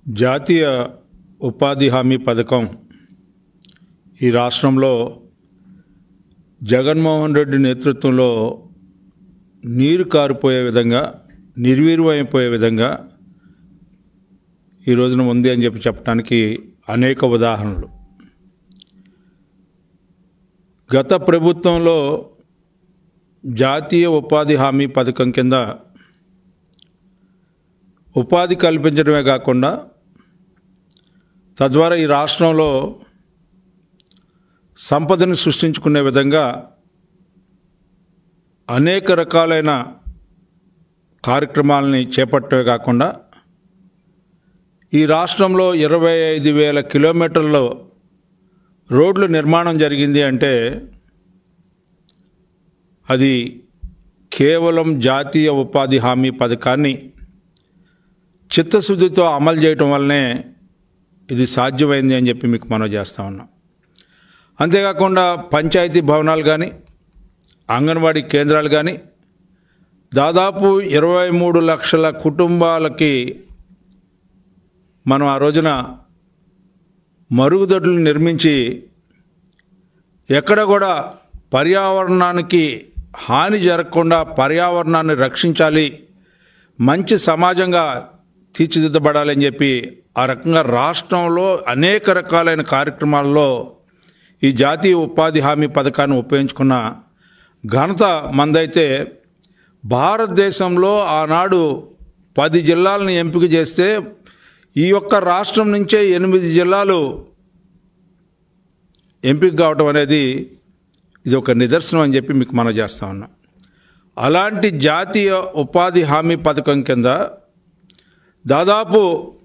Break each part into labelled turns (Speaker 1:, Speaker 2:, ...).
Speaker 1: జాతీయ ఉపాధి హామీ పథకం ఈ రాష్ట్రంలో జగన్మోహన్ రెడ్డి నేతృత్వంలో నీరు కారిపోయే విధంగా నిర్వీర్యమైపోయే విధంగా ఈ రోజున ఉంది అని చెప్పడానికి అనేక ఉదాహరణలు. గత ప్రభుత్వంలో జాతీయ ఉపాధి హామీ పథకం కింద ఉపాధి కల్పించడమే కాకుండా తద్వారా ఈ రాష్ట్రంలో సంపదను సృష్టించుకునే విధంగా అనేక రకాలైన కార్యక్రమాలని చేపట్టడమే కాకుండా ఈ రాష్ట్రంలో 25,000 కిలోమీటర్ల రోడ్లు నిర్మాణం జరిగింది అంటే అది కేవలం జాతీయ ఉపాధి హామీ పథకాన్ని చిత్తశుద్ధితో అమలు చేయటం వల్లనే ఇది సాధ్యమైంది అని చెప్పి మీకు మనవి చేస్తూ ఉన్నాం. అంతేకాకుండా పంచాయతీ భవనాలు కానీ అంగన్వాడీ కేంద్రాలు కానీ దాదాపు 23 లక్షల కుటుంబాలకి మనం ఆ రోజున మరుగుదొడ్లు నిర్మించి ఎక్కడ కూడా పర్యావరణానికి హాని జరగకుండా పర్యావరణాన్ని రక్షించాలి, మంచి సమాజంగా తీర్చిదిద్దబడాలని చెప్పి ఆ రకంగా రాష్ట్రంలో అనేక రకాలైన కార్యక్రమాల్లో ఈ జాతీయ ఉపాధి హామీ పథకాన్ని ఉపయోగించుకున్న ఘనత మందైతే భారతదేశంలో ఆనాడు 10 జిల్లాలను ఎంపిక చేస్తే ఈ యొక్క రాష్ట్రం నుంచే 8 జిల్లాలు ఎంపిక కావటం అనేది ఇది ఒక నిదర్శనం అని చెప్పి మీకు మనం చేస్తూ ఉన్నాం. అలాంటి జాతీయ ఉపాధి హామీ పథకం కింద దాదాపు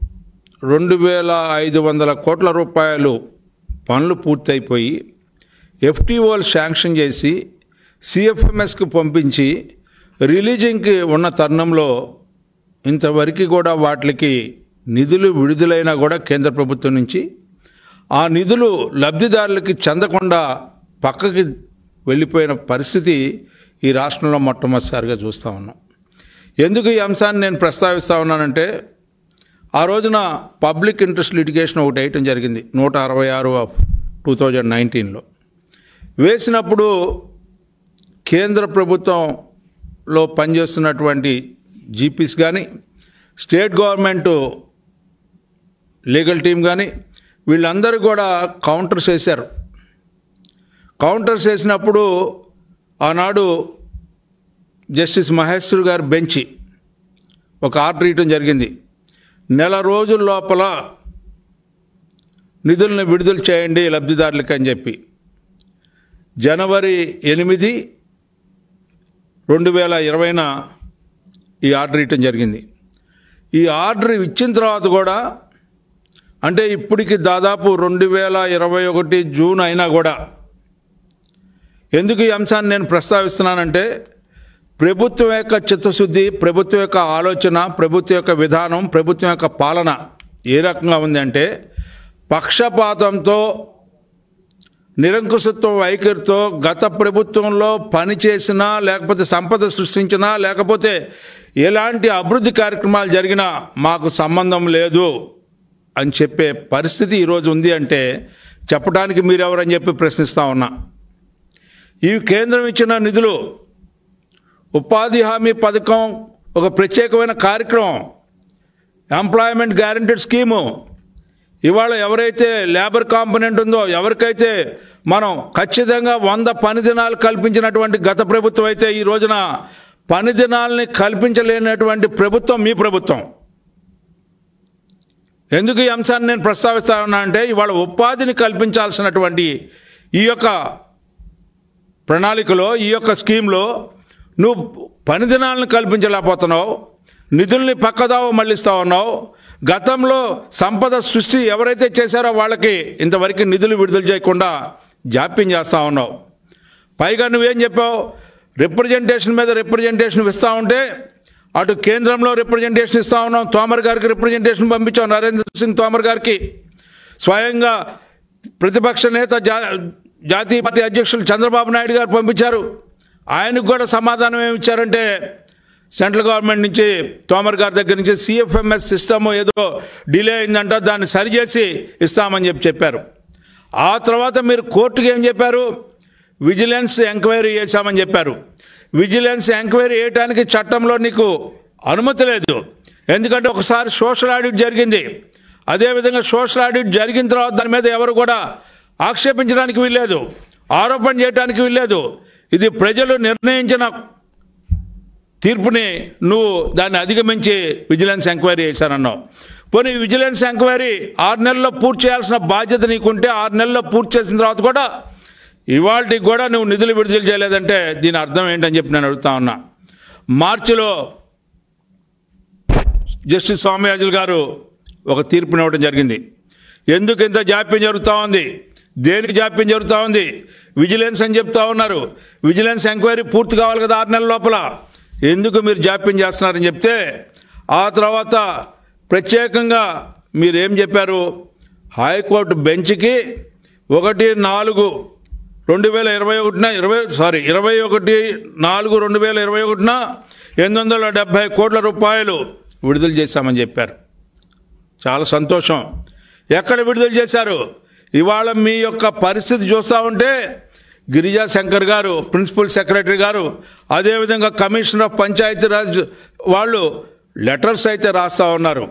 Speaker 1: 2,500 కోట్ల రూపాయలు పనులు పూర్తయిపోయి ఎఫ్టీఓలు శాంక్షన్ చేసి సిఎఫ్ఎంఎస్కి పంపించి రిలీజింగ్కి ఉన్న తరుణంలో ఇంతవరకు కూడా వాటికి నిధులు విడుదలైనా కూడా కేంద్ర ప్రభుత్వం నుంచి ఆ నిధులు లబ్ధిదారులకి చెందకుండా పక్కకి వెళ్ళిపోయిన పరిస్థితి ఈ రాష్ట్రంలో మొట్టమొదటిసారిగా చూస్తూ ఉన్నాం. ఎందుకు ఈ అంశాన్ని నేను ప్రస్తావిస్తూ ఉన్నానంటే ఆ రోజున పబ్లిక్ ఇంట్రెస్ట్ లిటిగేషన్ ఒకటి వేయటం జరిగింది 166/2019లో వేసినప్పుడు కేంద్ర ప్రభుత్వంలో పనిచేస్తున్నటువంటి జీపీస్ కానీ స్టేట్ గవర్నమెంటు లీగల్ టీం కానీ వీళ్ళందరూ కూడా కౌంటర్స్ వేశారు. కౌంటర్స్ వేసినప్పుడు ఆనాడు జస్టిస్ మహేశ్వర్ గారు బెంచి ఒక ఆర్డర్ ఇవ్వడం జరిగింది. నెల రోజుల లోపల నిధులను విడుదల చేయండి లబ్ధిదారులకి అని చెప్పి. జనవరి 8, 2020న ఈ ఆర్డర్ ఇవ్వటం జరిగింది. ఈ ఆర్డర్ ఇచ్చిన తర్వాత కూడా అంటే ఇప్పటికి దాదాపు 2021 జూన్ అయినా కూడా ఎందుకు ఈ అంశాన్ని నేను ప్రస్తావిస్తున్నానంటే ప్రభుత్వం యొక్క చిత్తశుద్ధి, ప్రభుత్వం యొక్క ఆలోచన, ప్రభుత్వం యొక్క విధానం, ప్రభుత్వం యొక్క పాలన ఏ రకంగా ఉంది అంటే పక్షపాతంతో నిరంకుశత్వ వైఖరితో గత ప్రభుత్వంలో పనిచేసినా లేకపోతే సంపద సృష్టించినా లేకపోతే ఎలాంటి అభివృద్ధి కార్యక్రమాలు జరిగినా మాకు సంబంధం లేదు అని చెప్పే పరిస్థితి ఈరోజు ఉంది అంటే చెప్పడానికి మీరెవరని చెప్పి ప్రశ్నిస్తూ ఉన్నా. ఈ కేంద్రం ఇచ్చిన నిధులు ఉపాధి హామీ పథకం ఒక ప్రత్యేకమైన కార్యక్రమం, ఎంప్లాయ్మెంట్ గ్యారంటీడ్ స్కీము. ఇవాళ ఎవరైతే లేబర్ కాంపోనెంట్ ఉందో ఎవరికైతే మనం ఖచ్చితంగా 100 పని దినాలు కల్పించినటువంటి గత ప్రభుత్వం అయితే ఈ రోజున పని దినాలని కల్పించలేనటువంటి ప్రభుత్వం మీ ప్రభుత్వం. ఎందుకు ఈ అంశాన్ని నేను ప్రస్తావిస్తా ఉన్నా అంటే ఇవాళ ఉపాధిని కల్పించాల్సినటువంటి ఈ యొక్క ప్రణాళికలో ఈ యొక్క స్కీమ్లో నువ్వు పని దినాలను కల్పించలేకపోతున్నావు, నిధుల్ని పక్కదావ మళ్ళిస్తూ ఉన్నావు. గతంలో సంపద సృష్టి ఎవరైతే చేశారో వాళ్ళకి ఇంతవరకు నిధులు విడుదల చేయకుండా జాప్యం చేస్తూ ఉన్నావు. పైగా నువ్వేం చెప్పావు, రిప్రజెంటేషన్ మీద రిప్రజెంటేషన్ ఇస్తూ ఉంటే అటు కేంద్రంలో రిప్రజెంటేషన్ ఇస్తూ ఉన్నాం, తోమర్ గారికి రిప్రజెంటేషన్ పంపించాం, నరేంద్ర సింగ్ తోమర్ గారికి. స్వయంగా ప్రతిపక్ష నేత జాతీయ పార్టీ అధ్యక్షులు చంద్రబాబు నాయుడు గారు పంపించారు. ఆయనకు కూడా సమాధానం ఏమి ఇచ్చారంటే సెంట్రల్ గవర్నమెంట్ నుంచి తోమర్ గారి దగ్గర నుంచి సిఎఫ్ఎంఎస్ సిస్టమ్ ఏదో డిలే అయిందంట, దాన్ని సరిచేసి ఇస్తామని చెప్పారు. ఆ తర్వాత మీరు కోర్టుకి ఏం చెప్పారు? విజిలెన్స్ ఎంక్వైరీ చేశామని చెప్పారు. విజిలెన్స్ ఎంక్వైరీ చేయడానికి చట్టంలో నీకు అనుమతి లేదు. ఎందుకంటే ఒకసారి సోషల్ ఆడిట్ జరిగింది. అదేవిధంగా సోషల్ ఆడిట్ జరిగిన తర్వాత దాని మీద ఎవరు కూడా ఆక్షేపించడానికి వీల్లేదు, ఆరోపణ చేయడానికి వీల్లేదు. ఇది ప్రజలు నిర్ణయించిన తీర్పుని నువ్వు దాన్ని అధిగమించి విజిలెన్స్ ఎంక్వైరీ చేశానన్నావు. పోనీ విజిలెన్స్ ఎంక్వైరీ 6 నెలల్లో పూర్తి చేయాల్సిన బాధ్యత నీకుంటే 6 నెలల్లో పూర్తి చేసిన తర్వాత కూడా ఇవాళకి కూడా నువ్వు నిధులు విడుదల చేయలేదంటే దీని అర్థం ఏంటని చెప్పి నేను అడుగుతా ఉన్నా. మార్చిలో జస్టిస్ స్వామియాజులు గారు ఒక తీర్పునివ్వడం జరిగింది. ఎందుకు ఇంత జాప్యం జరుగుతూ ఉంది, దేనికి జాప్యం జరుగుతూ ఉంది? విజిలెన్స్ అని చెప్తా ఉన్నారు. విజిలెన్స్ ఎంక్వైరీ పూర్తి కావాలి కదా 6 నెలల లోపల, ఎందుకు మీరు జాప్యం చేస్తున్నారని చెప్తే ఆ తర్వాత ప్రత్యేకంగా మీరేం చెప్పారు? హైకోర్టు బెంచ్కి 21/4/2021 870 కోట్ల రూపాయలు విడుదల చేశామని చెప్పారు. చాలా సంతోషం. ఎక్కడ విడుదల చేశారు? ఇవాళ మీ యొక్క పరిస్థితి చూస్తూ ఉంటే గిరిజా శంకర్ గారు, ప్రిన్సిపల్ సెక్రటరీ గారు, అదేవిధంగా కమిషనర్ ఆఫ్ పంచాయతీరాజ్ వాళ్ళు లెటర్స్ అయితే రాస్తూ ఉన్నారు.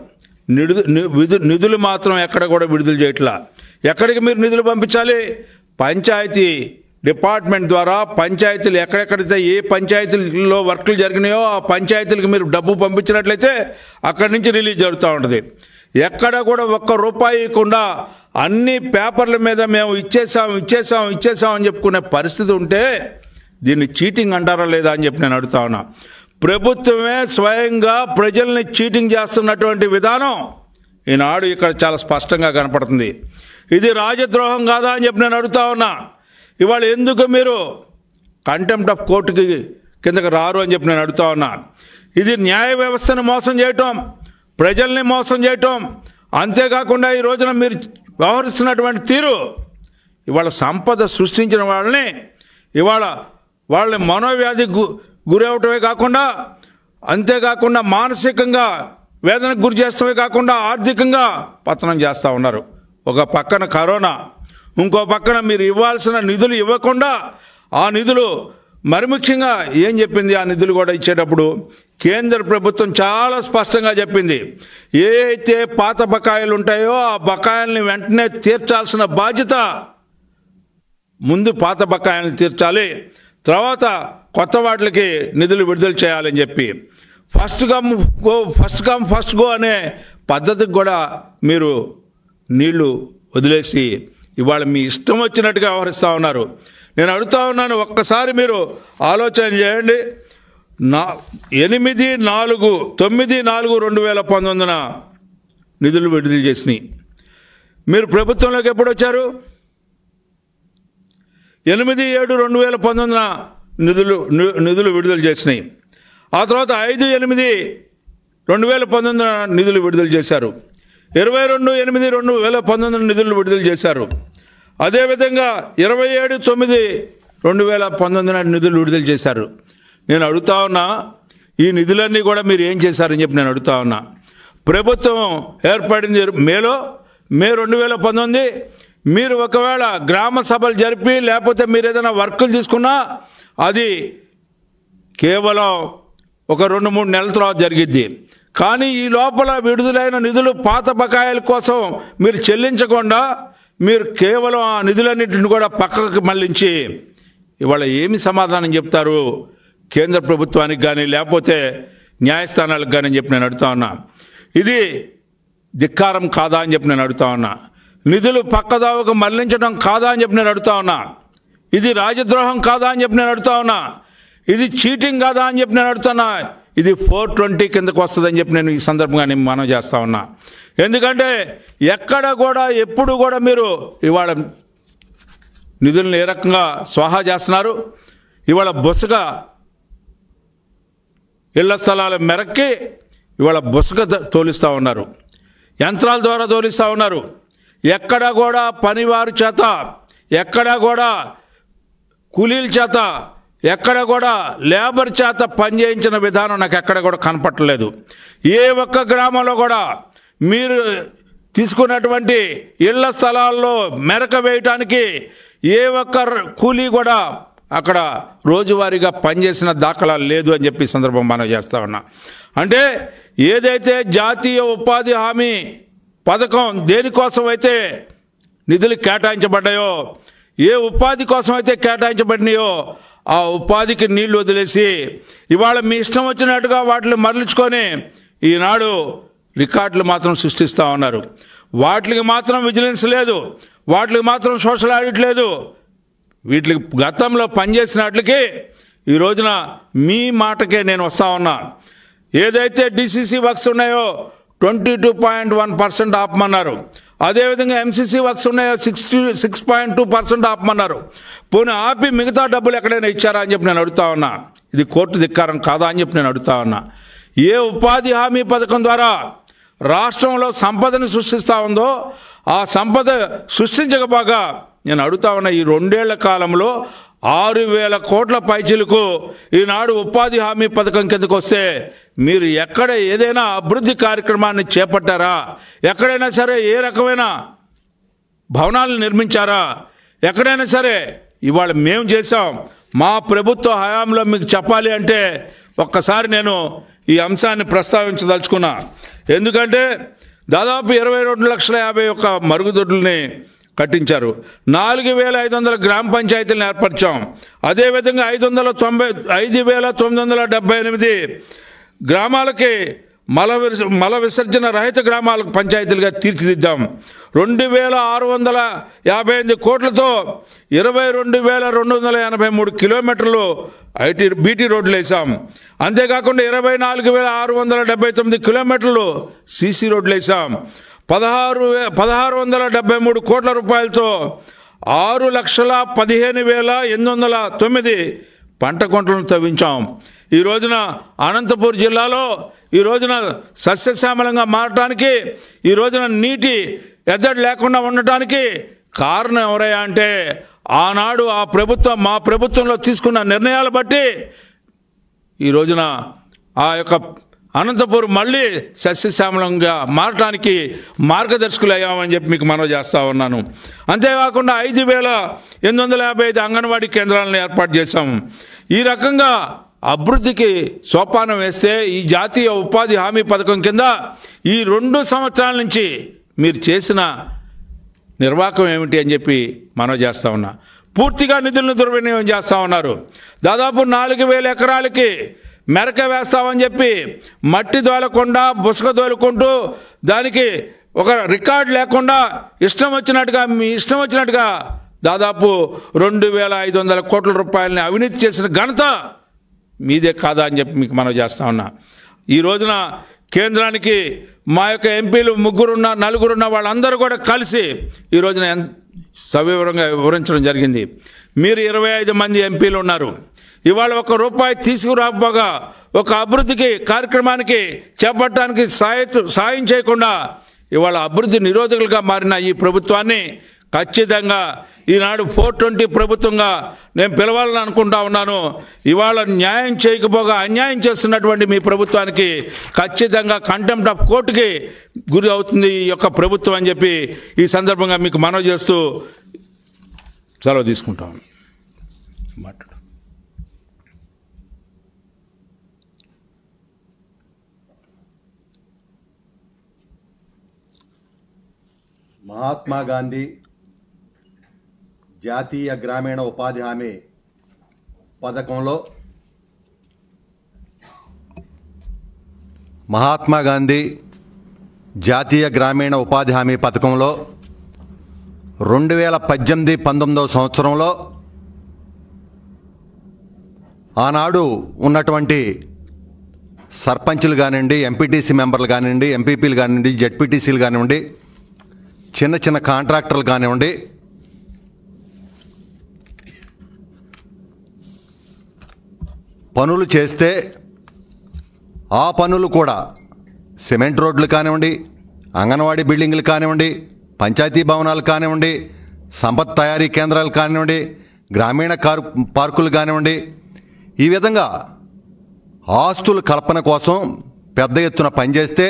Speaker 1: నిధులు మాత్రం ఎక్కడ కూడా విడుదల చేయట్లా. ఎక్కడికి మీరు నిధులు పంపించాలి? పంచాయతీ డిపార్ట్మెంట్ ద్వారా పంచాయతీలు ఎక్కడెక్కడైతే ఏ పంచాయతీల్లో వర్కులు జరిగినాయో ఆ పంచాయతీలకు మీరు డబ్బు పంపించినట్లయితే అక్కడి నుంచి రిలీజ్ జరుగుతూ ఉంటుంది. ఎక్కడ కూడా ఒక్క రూపాయి ఇవ్వకుండా అన్ని పేపర్ల మీద మేము ఇచ్చేసాం అని చెప్పుకునే పరిస్థితి ఉంటే దీన్ని చీటింగ్ అంటారా లేదా అని చెప్పి నేను అడుగుతా ఉన్నా. ప్రభుత్వమే స్వయంగా ప్రజల్ని చీటింగ్ చేస్తున్నటువంటి విధానం ఈనాడు ఇక్కడ చాలా స్పష్టంగా కనపడుతుంది. ఇది రాజద్రోహం కాదా అని చెప్పి నేను అడుగుతా ఉన్నా. ఇవాళ ఎందుకు మీరు కంటెంప్ట్ ఆఫ్ కోర్టుకి కిందకి రారు అని చెప్పి నేను అడుగుతా ఉన్నా. ఇది న్యాయ వ్యవస్థను మోసం చేయటం, ప్రజల్ని మోసం చేయటం, అంతేకాకుండా ఈ రోజున మీరు వ్యవహరిస్తున్నటువంటి తీరు ఇవాళ సంపద సృష్టించిన వాళ్ళని ఇవాళ వాళ్ళని మనోవ్యాధికి గురవటమే కాకుండా, అంతేకాకుండా మానసికంగా వేదనకు గురి చేస్తమే కాకుండా ఆర్థికంగా పతనం చేస్తూ ఉన్నారు. ఒక పక్కన కరోనా, ఇంకో పక్కన మీరు ఇవ్వాల్సిన నిధులు ఇవ్వకుండా ఆ నిధులు మరి ముఖ్యంగా ఏం చెప్పింది? ఆ నిధులు కూడా ఇచ్చేటప్పుడు కేంద్ర ప్రభుత్వం చాలా స్పష్టంగా చెప్పింది, ఏ అయితే పాత బకాయిలు ఉంటాయో ఆ బకాయిల్ని వెంటనే తీర్చాల్సిన బాధ్యత, ముందు పాత బకాయిల్ని తీర్చాలి, తర్వాత కొత్త వాటికి నిధులు విడుదల చేయాలని చెప్పి ఫస్ట్ కమ్ ఫస్ట్ గో అనే పద్ధతికి కూడా మీరు నీళ్లు వదిలేసి ఇవాళ మీ ఇష్టం వచ్చినట్టుగా వ్యవహరిస్తూ ఉన్నారు. నేను అడుగుతా ఉన్నాను, ఒక్కసారి మీరు ఆలోచన చేయండి. 9/4/2019 నిధులు విడుదల చేసినాయి. మీరు ప్రభుత్వంలోకి ఎప్పుడు వచ్చారు? 8/7/2019 నిధులు విడుదల చేసినాయి. ఆ తర్వాత 5/8/2019 నిధులు విడుదల చేశారు. 22/8/2019 నిధులు విడుదల చేశారు. అదేవిధంగా 27/9/2019 నిధులు విడుదల చేశారు. నేను అడుగుతా ఉన్నా, ఈ నిధులన్నీ కూడా మీరు ఏం చేశారని చెప్పి నేను అడుగుతా ఉన్నా. ప్రభుత్వం ఏర్పడింది మే 2019. మీరు ఒకవేళ గ్రామ సభలు జరిపి లేకపోతే మీరు ఏదైనా వర్కులు తీసుకున్నా అది కేవలం ఒక 2-3 నెలల తర్వాత జరిగిద్ది. కానీ ఈ లోపల విడుదలైన నిధులు పాత బకాయిల కోసం మీరు చెల్లించకుండా మీరు కేవలం ఆ నిధులన్నింటిని కూడా పక్కకు మళ్లించి ఇవాళ ఏమి సమాధానం చెప్తారు కేంద్ర ప్రభుత్వానికి కానీ లేకపోతే న్యాయస్థానాలకు కానీ అని చెప్పి నేను అడుగుతా ఉన్నా. ఇది ధిక్కారం కాదా అని చెప్పి నేను అడుగుతా ఉన్నా. నిధులు పక్కదావకు మళ్లించడం కాదా అని చెప్పి నేను అడుగుతా ఉన్నా. ఇది రాజద్రోహం కాదా అని చెప్పి నేను అడుగుతా ఉన్నా. ఇది చీటింగ్ కాదా అని చెప్పి నేను అడుగుతున్నా. ఇది 420 కిందకు వస్తుందని చెప్పి నేను ఈ సందర్భంగా నేను మనం చేస్తా ఉన్నా. ఎందుకంటే ఎక్కడ కూడా ఎప్పుడు కూడా మీరు ఇవాళ నిధులను ఏ రకంగా స్వాహా చేస్తున్నారు. ఇవాళ బొసగా ఇళ్ల స్థలాల మెరక్కి ఇవాళ బొసగా తోలిస్తూ ఉన్నారు, యంత్రాల ద్వారా తోలిస్తూ ఉన్నారు. ఎక్కడ కూడా పనివారి చేత, ఎక్కడ కూడా కూలీల చేత ఎక్కడ కూడా లేబర్ చేత పనిచేయించిన విధానం నాకు ఎక్కడ కూడా కనపట్టలేదు. ఏ ఒక్క గ్రామంలో కూడా మీరు తీసుకున్నటువంటి ఇళ్ల స్థలాల్లో మెరక వేయటానికి ఏ ఒక్క కూలీ కూడా అక్కడ రోజువారీగా పనిచేసిన దాఖలాలు లేదు అని చెప్పి సందర్భం మనం చేస్తా ఉన్నా. అంటే ఏదైతే జాతీయ ఉపాధి హామీ పథకం దేనికోసం అయితే నిధులు కేటాయించబడ్డాయో, ఏ ఉపాధి కోసం అయితే కేటాయించబడినాయో ఆ ఉపాధికి నీళ్లు వదిలేసి ఇవాళ మీ ఇష్టం వచ్చినట్టుగా వాటిని మరలించుకొని ఈనాడు రికార్డులు మాత్రం సృష్టిస్తూ ఉన్నారు. వాటికి మాత్రం విజిలెన్స్ లేదు, వాటికి మాత్రం సోషల్ ఆడిట్ లేదు. వీటికి గతంలో పనిచేసినట్లకి ఈ రోజున మీ మాటకే నేను వస్తా ఉన్నా. ఏదైతే డిసిసి వర్క్స్ ఉన్నాయో 22.1% ఆపమన్నారు. అదేవిధంగా ఎంసీసీ వర్క్స్ ఉన్నాయో 6.2% ఆపమన్నారు. పోనీ ఆపి మిగతా డబ్బులు ఎక్కడైనా ఇచ్చారా అని చెప్పి నేను అడుగుతా ఉన్నా. ఇది కోర్టు ధిక్కారం కాదా అని చెప్పి నేను అడుగుతా ఉన్నా. ఏ ఉపాధి హామీ పథకం ద్వారా రాష్ట్రంలో సంపదను సృష్టిస్తూ ఉందో ఆ సంపద సృష్టించకపోగా నేను అడుగుతా ఉన్నా. ఈ 2 ఏళ్ల కాలంలో 6,000 కోట్ల పైచిలకు ఈనాడు ఉపాధి హామీ పథకం కిందకు వస్తే మీరు ఎక్కడ ఏదైనా అభివృద్ధి కార్యక్రమాన్ని చేపట్టారా? ఎక్కడైనా సరే ఏ రకమైన భవనాలను నిర్మించారా? ఎక్కడైనా సరే ఇవాళ మేము చేసాం, మా ప్రభుత్వ హయాంలో మీకు చెప్పాలి అంటే ఒక్కసారి నేను ఈ అంశాన్ని ప్రస్తావించదలుచుకున్నా. ఎందుకంటే దాదాపు 22,51,000 మరుగుదొడ్లని కట్టించారు. 4,500 గ్రామ పంచాయతీలను ఏర్పరిచాం. అదేవిధంగా 5,978 గ్రామాలకి మల విసర్జన రహిత గ్రామాలకు పంచాయతీలుగా తీర్చిదిద్దాం. 2,658 కోట్లతో 22,283 కిలోమీటర్లు బీటీ రోడ్లు వేసాం. అంతేకాకుండా 24,679 కిలోమీటర్లు సీసీ రోడ్లు వేసాం. 1,673 కోట్ల రూపాయలతో 6,15,809 పంట కుంటలను తవ్వించాం. ఈ రోజున అనంతపూర్ జిల్లాలో ఈ రోజున సస్యశ్యామలంగా మారటానికి, ఈ రోజున నీటి ఎద్దడి లేకుండా ఉండటానికి కారణం ఎవరయ్యా అంటే ఆనాడు మా ప్రభుత్వంలో తీసుకున్న నిర్ణయాలు బట్టి ఈ రోజున ఆ యొక్క అనంతపూర్ మళ్ళీ సస్యశ్యామలంగా మారటానికి మార్గదర్శకులు అయ్యామని చెప్పి మీకు మనవి చేస్తూ ఉన్నాను. అంతేకాకుండా 5,855 అంగన్వాడీ కేంద్రాలను ఏర్పాటు చేశాము. ఈ రకంగా అభివృద్ధికి సోపానం వేస్తే ఈ జాతీయ ఉపాధి హామీ పథకం కింద ఈ 2 సంవత్సరాల నుంచి మీరు చేసిన నిర్వాహకం ఏమిటి అని చెప్పి మనవి చేస్తూ ఉన్నా. పూర్తిగా నిధులను దుర్వినియోగం చేస్తూ ఉన్నారు. దాదాపు 4,000 ఎకరాలకి మెరక వేస్తామని చెప్పి మట్టి దోలకుండా బుసక దోలుకుంటూ దానికి ఒక రికార్డు లేకుండా మీ ఇష్టం వచ్చినట్టుగా దాదాపు 2,500 కోట్ల రూపాయలని అవినీతి చేసిన ఘనత మీదే కాదా అని చెప్పి మీకు మనవి చేస్తా ఉన్నా. ఈ రోజున కేంద్రానికి మా యొక్క ఎంపీలు 4 వాళ్ళందరూ కూడా కలిసి ఈ రోజున సవివరంగా వివరించడం జరిగింది. మీరు 25 మంది ఎంపీలు ఉన్నారు. ఇవాళ ₹1 తీసుకురాకపోగా ఒక అభివృద్ధికి కార్యక్రమానికి చేపట్టడానికి సాయం చేయకుండా ఇవాళ అభివృద్ధి నిరోధకులుగా మారిన ఈ ప్రభుత్వాన్ని ఖచ్చితంగా ఈనాడు 420 ప్రభుత్వంగా నేను పిలవాలని అనుకుంటా ఉన్నాను. ఇవాళ న్యాయం చేయకపోగా అన్యాయం చేస్తున్నటువంటి మీ ప్రభుత్వానికి ఖచ్చితంగా కంటెంప్ట్ ఆఫ్ కోర్టుకి గురి అవుతుంది ఈ యొక్క ప్రభుత్వం అని చెప్పి ఈ సందర్భంగా మీకు మనవి చేస్తూ సెలవు తీసుకుంటాం. మాట్లాడు.
Speaker 2: మహాత్మా గాంధీ జాతీయ గ్రామీణ ఉపాధి హామీ పథకంలో మహాత్మా గాంధీ జాతీయ గ్రామీణ ఉపాధి హామీ పథకంలో 2018-19 సంవత్సరంలో ఆనాడు ఉన్నటువంటి సర్పంచులు కానివ్వండి, ఎంపీటీసీ మెంబర్లు కానివ్వండి, ఎంపీపీలు కానివ్వండి, జెడ్పీటీసీలు కానివ్వండి, చిన్న చిన్న కాంట్రాక్టర్లు కానివ్వండి, పనులు చేస్తే ఆ పనులు కూడా సిమెంట్ రోడ్లు కానివ్వండి, అంగన్వాడీ బిల్డింగ్లు కానివ్వండి, పంచాయతీ భవనాలు కానివ్వండి, సంపత్ తయారీ కేంద్రాలు కానివ్వండి, గ్రామీణ పార్కులు కానివ్వండి, ఈ విధంగా ఆస్తుల కల్పన కోసం పెద్ద ఎత్తున పనిచేస్తే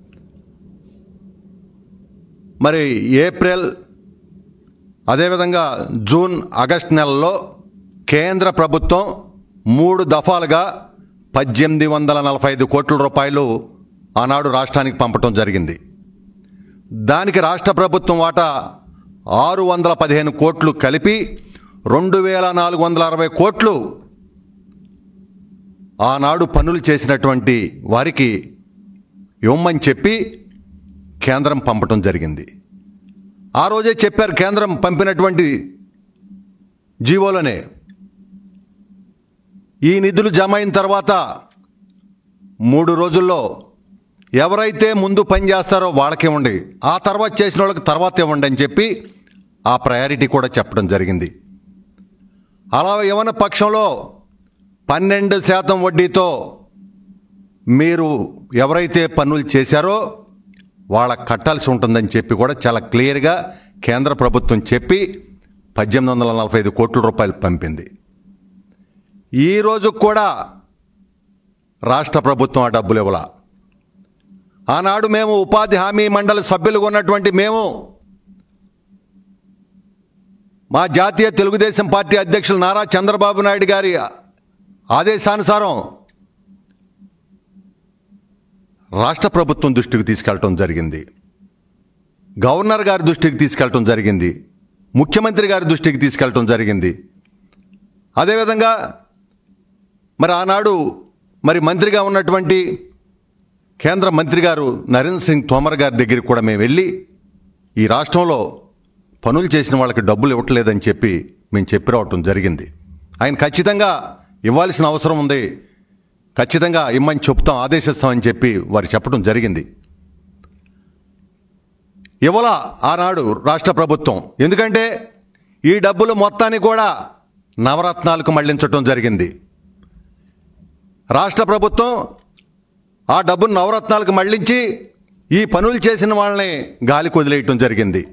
Speaker 2: మరి ఏప్రిల్ అదేవిధంగా జూన్ ఆగస్టు నెలలో కేంద్ర ప్రభుత్వం 3 దఫాలుగా 1845 కోట్ల రూపాయలు ఆనాడు రాష్ట్రానికి పంపటం జరిగింది. దానికి రాష్ట్ర ప్రభుత్వం వాటా 615 కోట్లు కలిపి 2460 కోట్లు ఆనాడు పనులు చేసినటువంటి వారికి ఇవ్వమని చెప్పి కేంద్రం పంపటం జరిగింది. ఆ రోజే చెప్పారు కేంద్రం పంపినటువంటి జీవోలోనే, ఈ నిధులు జమ అయిన తర్వాత 3 రోజుల్లో ఎవరైతే ముందు పని చేస్తారో వాళ్ళకి ఇవ్వండి, ఆ తర్వాత చేసిన వాళ్ళకి తర్వాత ఇవ్వండి అని చెప్పి ఆ ప్రయారిటీ కూడా చెప్పడం జరిగింది. అలా ఇవ్వని పక్షంలో 12% వడ్డీతో మీరు ఎవరైతే పనులు చేశారో వాళ్ళకి కట్టాల్సి ఉంటుందని చెప్పి కూడా చాలా క్లియర్గా కేంద్ర ప్రభుత్వం చెప్పి 1845 కోట్ల రూపాయలు పంపింది. ఈరోజు కూడా రాష్ట్ర ప్రభుత్వం ఆ డబ్బులు ఇవ్వాల. ఆనాడు మేము ఉపాధి హామీ మండలి సభ్యులుగా ఉన్నటువంటి మేము మా జాతీయ తెలుగుదేశం పార్టీ అధ్యక్షులు నారా చంద్రబాబు నాయుడు గారి ఆదేశానుసారం రాష్ట్ర ప్రభుత్వం దృష్టికి తీసుకెళ్ళటం జరిగింది, గవర్నర్ గారి దృష్టికి తీసుకెళ్ళటం జరిగింది, ముఖ్యమంత్రి గారి దృష్టికి తీసుకెళ్ళటం జరిగింది. అదేవిధంగా మరి ఆనాడు మరి మంత్రిగా ఉన్నటువంటి కేంద్ర మంత్రి గారు నరేంద్ర సింగ్ తోమర్ గారి దగ్గరికి కూడా మేము వెళ్ళి ఈ రాష్ట్రంలో పనులు చేసిన వాళ్ళకి డబ్బులు ఇవ్వట్లేదని చెప్పి మేము చెప్పి రావటం జరిగింది. ఆయన ఖచ్చితంగా ఇవ్వాల్సిన అవసరం ఉంది, ఖచ్చితంగా ఇమ్మని చెప్తాం, ఆదేశిస్తామని చెప్పి వారు చెప్పడం జరిగింది. ఇవ్వాల ఆనాడు రాష్ట్ర ప్రభుత్వం, ఎందుకంటే ఈ డబ్బులు మొత్తాన్ని కూడా నవరత్నాలకు మళ్లించటం జరిగింది. రాష్ట్ర ప్రభుత్వం ఆ డబ్బును నవరత్నాలకు మళ్లించి ఈ పనులు చేసిన వాళ్ళని గాలికి వదిలేయటం జరిగింది.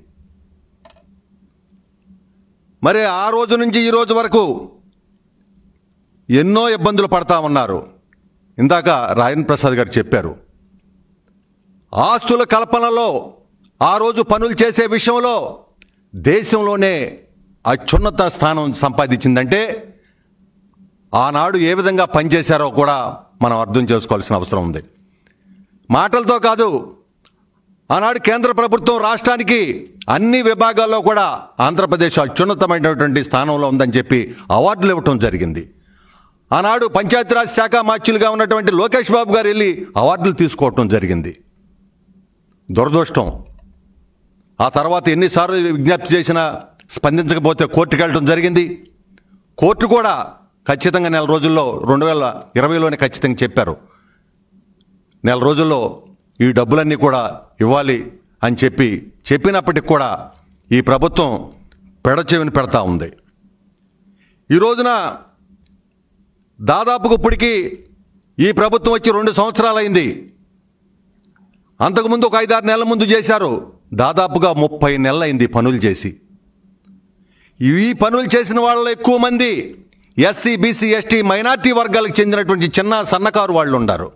Speaker 2: మరి ఆ రోజు నుంచి ఈ రోజు వరకు ఎన్నో ఇబ్బందులు పడతా ఉన్నారు. ఇందాక రాజేంద్ర ప్రసాద్ గారు చెప్పారు, ఆస్తుల కల్పనలో ఆ రోజు పనులు చేసే విషయంలో దేశంలోనే అత్యున్నత స్థానం సంపాదించిందంటే ఆనాడు ఏ విధంగా పనిచేశారో కూడా మనం అర్థం చేసుకోవాల్సిన అవసరం ఉంది. మాటలతో కాదు, ఆనాడు కేంద్ర ప్రభుత్వం రాష్ట్రానికి అన్ని విభాగాల్లో కూడా ఆంధ్రప్రదేశ్ అత్యున్నతమైనటువంటి స్థానంలో ఉందని చెప్పి అవార్డులు ఇవ్వటం జరిగింది. ఆనాడు పంచాయతీరాజ్ శాఖ మార్చులుగా ఉన్నటువంటి లోకేష్ బాబు గారు వెళ్ళి అవార్డులు తీసుకోవటం జరిగింది. దురదృష్టం, ఆ తర్వాత ఎన్నిసార్లు విజ్ఞప్తి చేసినా స్పందించకపోతే కోర్టుకు వెళ్ళటం జరిగింది. కోర్టు కూడా ఖచ్చితంగా నెల రోజుల్లో 2020లోనే ఖచ్చితంగా చెప్పారు, నెల రోజుల్లో ఈ డబ్బులన్నీ కూడా ఇవ్వాలి అని చెప్పినప్పటికి కూడా ఈ ప్రభుత్వం పెడచెవిని పెడతా ఉంది. ఈ రోజున దాదాపుగా ఇప్పటికీ ఈ ప్రభుత్వం వచ్చి 2 సంవత్సరాలు అయింది. అంతకుముందు ఒక 5-6 నెలల ముందు చేశారు. దాదాపుగా 30 నెలలు అయింది పనులు చేసి. ఈ పనులు చేసిన వాళ్ళలో ఎక్కువ మంది ఎస్సీ, బీసీ, ఎస్టీ, మైనార్టీ వర్గాలకు చెందినటువంటి చిన్న సన్నకారు వాళ్ళు ఉన్నారు.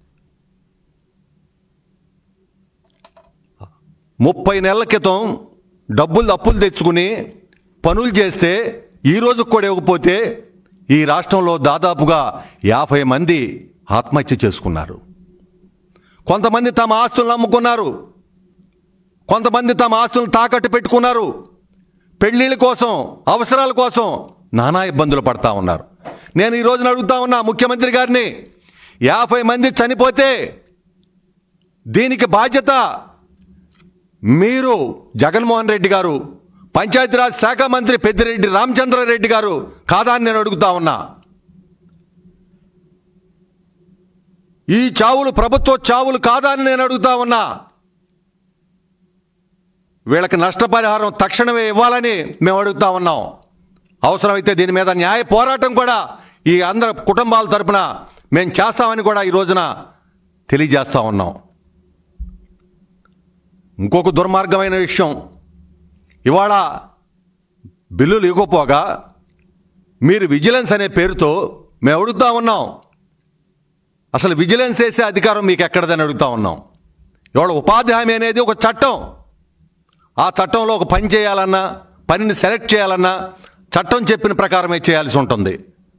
Speaker 2: 30 నెలల క్రితం అప్పులు తెచ్చుకుని పనులు చేస్తే ఈరోజు కూడా ఇవ్వకపోతే ఈ రాష్ట్రంలో దాదాపుగా 50 మంది ఆత్మహత్య చేసుకున్నారు. కొంతమంది తమ ఆస్తులను అమ్ముకున్నారు, కొంతమంది తమ ఆస్తులను తాకట్టు పెట్టుకున్నారు. పెళ్ళిళ్ళ కోసం, అవసరాల కోసం నానా ఇబ్బందులు పడతా ఉన్నారు. నేను ఈ రోజున అడుగుతా ఉన్నా ముఖ్యమంత్రి గారిని, 50 మంది చనిపోతే దీనికి బాధ్యత మీరు జగన్మోహన్ రెడ్డి గారు, పంచాయతీరాజ్ శాఖ మంత్రి పెద్దిరెడ్డి రామచంద్రారెడ్డి గారు కాదా అని నేను అడుగుతా ఉన్నా. ఈ చావులు ప్రభుత్వ చావులు కాదా అని నేను అడుగుతా ఉన్నా. వీళ్ళకి నష్టపరిహారం తక్షణమే ఇవ్వాలని మేము అడుగుతా ఉన్నాం. అవసరమైతే దీని మీద న్యాయ పోరాటం కూడా ఈ అందరి కుటుంబాల తరపున మేము చేస్తామని కూడా ఈ రోజున తెలియజేస్తూ ఉన్నాం. ఇంకొక దుర్మార్గమైన విషయం, ఇవాళ బిల్లులు ఇవ్వకపోగా మీరు విజిలెన్స్ అనే పేరుతో మేము అడుగుతా ఉన్నాం, అసలు విజిలెన్స్ వేసే అధికారం మీకు ఎక్కడదని అడుగుతా ఉన్నాం. ఇవాళ ఉపాధి హామీ అనేది ఒక చట్టం. ఆ చట్టంలో ఒక పని చేయాలన్నా, పనిని సెలెక్ట్ చేయాలన్నా చట్టం చెప్పిన ప్రకారమే చేయాల్సి ఉంటుంది.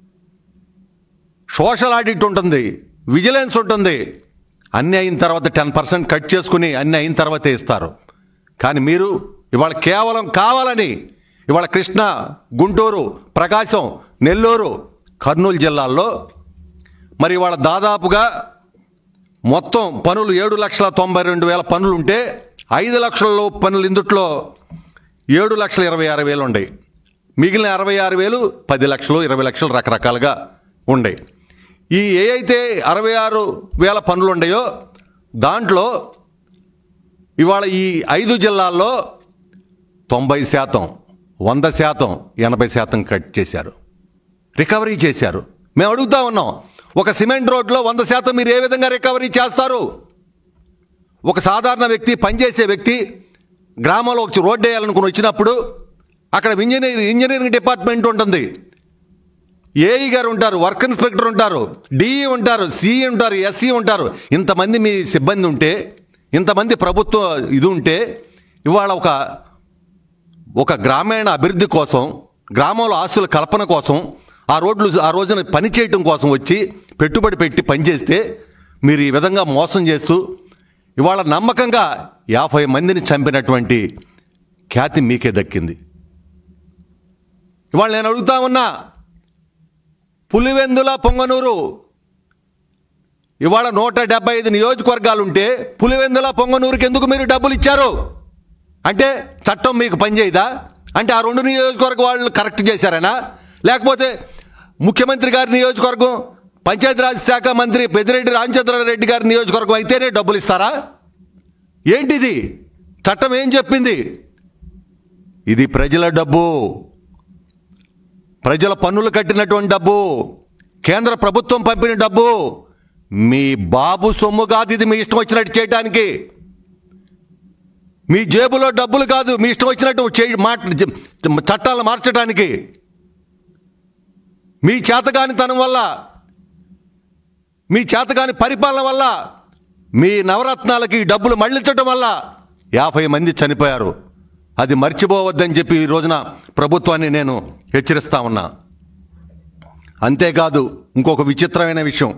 Speaker 2: సోషల్ ఆడిట్ ఉంటుంది, విజిలెన్స్ ఉంటుంది. అన్నీ అయిన తర్వాత 10% కట్ చేసుకుని అన్నీ అయిన తర్వాతే ఇస్తారు. కానీ మీరు ఇవాళ కేవలం కావాలని ఇవాళ కృష్ణా, గుంటూరు, ప్రకాశం, నెల్లూరు, కర్నూలు జిల్లాల్లో మరి ఇవాళ దాదాపుగా మొత్తం పనులు 7,92,000 పనులు ఉంటే 5 లక్షల పనులు ఇందుట్లో 7,26,000 ఉన్నాయి. మిగిలిన 66,000 10 లక్షలు 20 లక్షలు రకరకాలుగా ఉన్నాయి. ఈ ఏ అయితే 66,000 పనులు ఉన్నాయో దాంట్లో ఇవాళ ఈ 5 జిల్లాల్లో 90%, 100%, 80% కట్ చేశారు, రికవరీ చేశారు. మేము అడుగుతా ఉన్నాం, ఒక సిమెంట్ రోడ్లో 100% మీరు ఏ విధంగా రికవరీ చేస్తారు? ఒక సాధారణ వ్యక్తి, పనిచేసే వ్యక్తి గ్రామంలో ఒక రోడ్డు వేయాలనుకుని వచ్చినప్పుడు అక్కడ ఇంజనీరింగ్ డిపార్ట్మెంట్ ఉంటుంది, ఏఈ గారు ఉంటారు, వర్క్ ఇన్స్పెక్టర్ ఉంటారు, డిఈ ఉంటారు, సిఈ ఉంటారు, ఎస్ఈ ఉంటారు. ఇంతమంది మీ సిబ్బంది ఉంటే, ఇంతమంది ప్రభుత్వం ఇది ఉంటే ఇవాళ ఒక గ్రామీణ అభివృద్ధి కోసం, గ్రామంలో ఆస్తుల కల్పన కోసం, ఆ రోజున పని చేయటం కోసం వచ్చి పెట్టుబడి పెట్టి పనిచేస్తే మీరు ఈ విధంగా మోసం చేస్తూ ఇవాళ నమ్మకంగా 50 మందిని చంపినటువంటి ఖ్యాతి మీకే దక్కింది. ఇవాళ నేను అడుగుతా ఉన్నా, పులివెందుల, పొంగనూరు ఇవాళ 175 నియోజకవర్గాలుంటే పులివెందుల, పొంగనూరుకి ఎందుకు మీరు డబ్బులు ఇచ్చారు? అంటే చట్టం మీకు పనిచేయదా? అంటే ఆ 2 నియోజకవర్గ వాళ్ళు కరెక్ట్ చేశారనా? లేకపోతే ముఖ్యమంత్రి గారి నియోజకవర్గం, పంచాయతీరాజ్ శాఖ మంత్రి పెద్దిరెడ్డి రామచంద్రారెడ్డి గారి నియోజకవర్గం అయితేనే డబ్బులు ఇస్తారా? ఏంటిది? చట్టం ఏం చెప్పింది? ఇది ప్రజల డబ్బు, ప్రజల పన్నులు కట్టినటువంటి డబ్బు, కేంద్ర ప్రభుత్వం పంపిన డబ్బు. మీ బాబు సొమ్ము కాదు ఇది మీ ఇష్టం వచ్చినట్టు చేయడానికి. మీ జేబులో డబ్బులు కాదు మీ ఇష్టం వచ్చినట్టు చట్టాలను మార్చడానికి. మీ చేతగానితనం వల్ల, మీ చేతగాని పరిపాలన వల్ల, మీ నవరత్నాలకి డబ్బులు మళ్లించడం వల్ల 50 మంది చనిపోయారు. అది మర్చిపోవద్దని చెప్పి ఈ రోజున ప్రభుత్వాన్ని నేను హెచ్చరిస్తా ఉన్నా. అంతేకాదు, ఇంకొక విచిత్రమైన విషయం,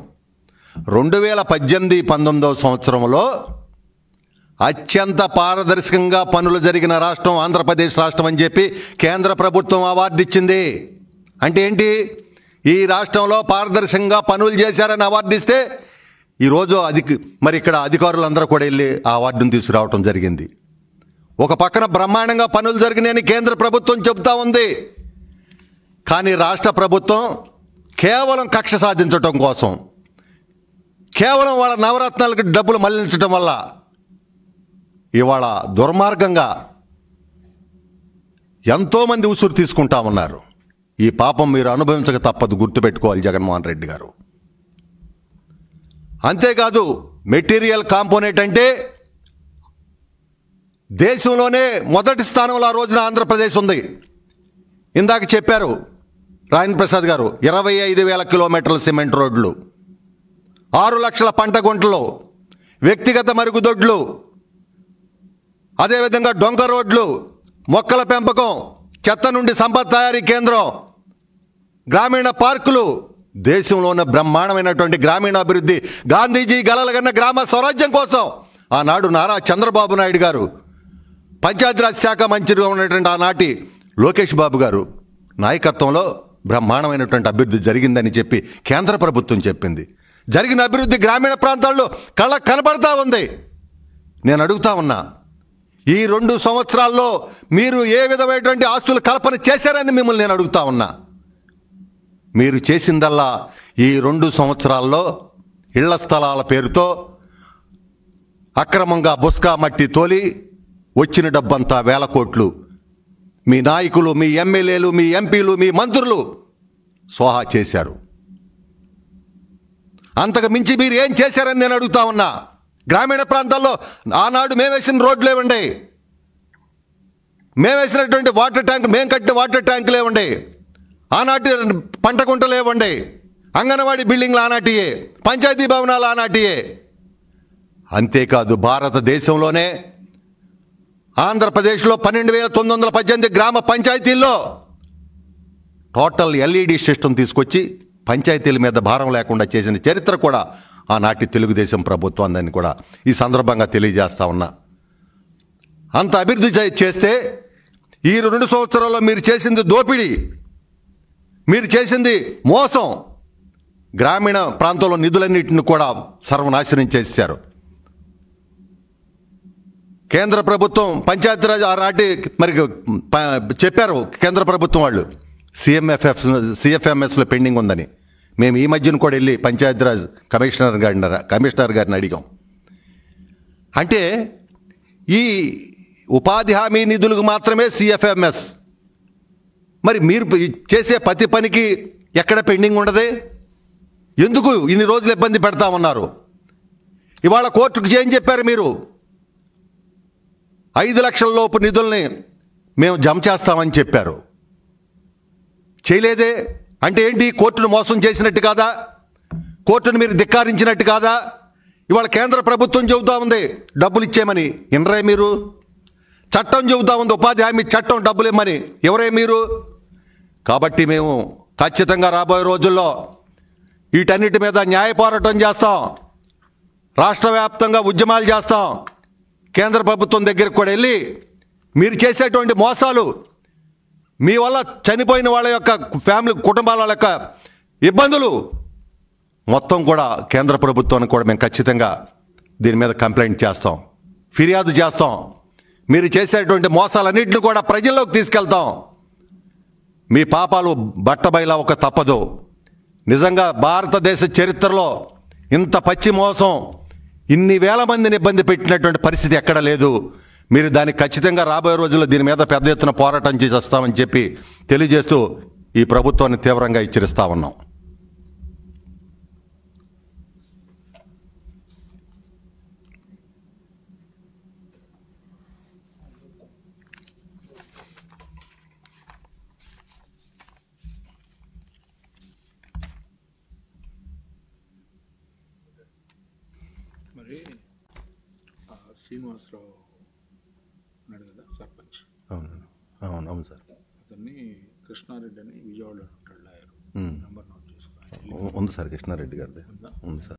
Speaker 2: 2018-19 సంవత్సరంలో అత్యంత పారదర్శకంగా పనులు జరిగిన రాష్ట్రం ఆంధ్రప్రదేశ్ రాష్ట్రం అని చెప్పి కేంద్ర ప్రభుత్వం అవార్డు ఇచ్చింది. అంటే ఏంటి? ఈ రాష్ట్రంలో పారదర్శకంగా పనులు చేశారని అవార్డు ఇస్తే ఈరోజు మరి ఇక్కడ అధికారులందరూ కూడా వెళ్ళి ఆ అవార్డును తీసుకురావటం జరిగింది. ఒక పక్కన బ్రహ్మాండంగా పనులు జరిగినాయని కేంద్ర ప్రభుత్వం చెబుతా ఉంది. కానీ రాష్ట్ర ప్రభుత్వం కేవలం కక్ష సాధించటం కోసం, కేవలం వాళ్ళ నవరత్నాలకు డబ్బులు మళ్లించడం వల్ల ఇవాళ దుర్మార్గంగా ఎంతోమంది ఉసురు తీసుకుంటా ఉన్నారు. ఈ పాపం మీరు అనుభవించక తప్పదు, గుర్తుపెట్టుకోవాలి జగన్మోహన్ రెడ్డి గారు. అంతేకాదు, మెటీరియల్ కాంపోనెంట్ అంటే దేశంలోనే మొదటి స్థానంలో ఆ రోజున ఆంధ్రప్రదేశ్ ఉంది. ఇందాక చెప్పారు రాజేంద్ర ప్రసాద్ గారు, 25,000 కిలోమీటర్ల సిమెంట్ రోడ్లు, 6 లక్షల పంట గుంటలు, వ్యక్తిగత మరుగుదొడ్లు, అదేవిధంగా డొంక రోడ్లు, మొక్కల పెంపకం, చెత్త నుండి సంపద తయారీ కేంద్రం, గ్రామీణ పార్కులు, దేశంలోనే బ్రహ్మాండమైనటువంటి గ్రామీణాభివృద్ధి, గాంధీజీ గలలుగన్న గ్రామ స్వరాజ్యం కోసం ఆనాడు నారా చంద్రబాబు నాయుడు గారు, పంచాయతీరాజ్ శాఖ మంత్రిగా ఉన్నటువంటి ఆనాటి లోకేష్ బాబు గారు నాయకత్వంలో బ్రహ్మాండమైనటువంటి అభివృద్ధి జరిగిందని చెప్పి కేంద్ర ప్రభుత్వం చెప్పింది. జరిగిన అభివృద్ధి గ్రామీణ ప్రాంతాల్లో కళ్ళకు కనబడతా ఉంది. నేను అడుగుతా ఉన్నా, ఈ 2 సంవత్సరాల్లో మీరు ఏ విధమైనటువంటి ఆస్తుల కల్పన చేశారని మిమ్మల్ని నేను అడుగుతా ఉన్నా. మీరు చేసిందల్లా ఈ 2 సంవత్సరాల్లో ఇళ్ల స్థలాల పేరుతో అక్రమంగా బుస్కా మట్టి తోలి వచ్చిన డబ్బంతా 1,000 కోట్లు మీ నాయకులు, మీ ఎమ్మెల్యేలు, మీ ఎంపీలు, మీ మంత్రులు స్వాహా చేశారు. అంతకు మించి మీరు ఏం చేశారని నేను అడుగుతా ఉన్నా. గ్రామీణ ప్రాంతాల్లో ఆనాడు మేము వేసిన రోడ్లు ఏమండి, మేము వేసినటువంటి వాటర్ ట్యాంక్, మేము కట్టిన వాటర్ ట్యాంకులు ఏమండి, ఆనాటి పంట గుంటలు ఏమండి, అంగన్వాడీ బిల్డింగ్లు ఆనాటియే, పంచాయతీ భవనాలు ఆనాటియే. అంతేకాదు భారతదేశంలోనే ఆంధ్రప్రదేశ్లో 12,918 గ్రామ పంచాయతీల్లో టోటల్ ఎల్ఈడి సిస్టమ్ తీసుకొచ్చి పంచాయతీల మీద భారం లేకుండా చేసిన చరిత్ర కూడా ఆనాటి తెలుగుదేశం ప్రభుత్వాన్ని కూడా ఈ సందర్భంగా తెలియజేస్తా ఉన్నా. అంత అభివృద్ధి చేస్తే ఈ 2 సంవత్సరాల్లో మీరు చేసింది దోపిడీ, మీరు చేసింది మోసం. గ్రామీణ ప్రాంతంలో నిధులన్నింటిని కూడా సర్వనాశనం చేశారు. కేంద్ర ప్రభుత్వం పంచాయతీరాజ్ ఆనాటి మరి చెప్పారు కేంద్ర ప్రభుత్వం వాళ్ళు సిఎఫ్ఎంఎస్లో పెండింగ్ ఉందని. మేము ఈ మధ్యన కూడా వెళ్ళి పంచాయతీరాజ్ కమిషనర్ గారిని అడిగాం. అంటే ఈ ఉపాధి హామీ నిధులకు మాత్రమే సిఎఫ్ఎంఎస్, మరి మీరు చేసే ప్రతి పనికి ఎక్కడ పెండింగ్ ఉండదే? ఎందుకు ఇన్ని రోజులు ఇబ్బంది పెడతామన్నారు? ఇవాళ కోర్టుకు ఏం చెప్పారు మీరు? 5 లక్షల లోపు నిధుల్ని మేము జమ చేస్తామని చెప్పారు. చేయలేదే. అంటే ఏంటి? కోర్టును మోసం చేసినట్టు కాదా? కోర్టును మీరు ధిక్కారించినట్టు కాదా? ఇవాళ కేంద్ర ప్రభుత్వం చెబుతా ఉంది డబ్బులు ఇచ్చేమని, వినరే మీరు? చట్టం చెబుతా ఉంది ఉపాధి హామీ చట్టం డబ్బులు ఇమ్మని, ఎవరే మీరు? కాబట్టి మేము ఖచ్చితంగా రాబోయే రోజుల్లో వీటన్నిటి మీద న్యాయ పోరాటం చేస్తాం, రాష్ట్ర వ్యాప్తంగా ఉద్యమాలు చేస్తాం. కేంద్ర ప్రభుత్వం దగ్గరికి కూడా వెళ్ళి మీరు చేసేటువంటి మోసాలు, మీ వల్ల చనిపోయిన వాళ్ళ యొక్క ఫ్యామిలీ కుటుంబాల యొక్క ఇబ్బందులు మొత్తం కూడా కేంద్ర ప్రభుత్వానికి కూడా మేము ఖచ్చితంగా దీని మీద కంప్లైంట్ చేస్తాం, ఫిర్యాదు చేస్తాం. మీరు చేసేటువంటి మోసాలన్నింటినీ కూడా ప్రజల్లోకి తీసుకెళ్తాం. మీ పాపాలు బట్టబయలా ఒక తప్పదు. నిజంగా భారతదేశ చరిత్రలో ఇంత పచ్చి మోసం, ఇన్ని వేల మందిని ఇబ్బంది పెట్టినటువంటి పరిస్థితి ఎక్కడ లేదు. మీరు దానికి ఖచ్చితంగా రాబోయే రోజుల్లో దీని మీద పెద్ద ఎత్తున పోరాటం చేస్తామని చెప్పి తెలియజేస్తూ ఈ ప్రభుత్వాన్ని తీవ్రంగా హెచ్చరిస్తా ఉన్నాం.
Speaker 1: మరి శ్రీనివాసరావు ఉన్నాడు కదా సర్పంచ్,
Speaker 2: అవును సార్.
Speaker 1: అతన్ని కృష్ణారెడ్డి అని విజయవాడలో ఉంటాడు లాయర్, నెంబర్ నోట్ చేసుకోవాలి.
Speaker 2: ఉంది సార్, కృష్ణారెడ్డి గారిది ఉంది సార్.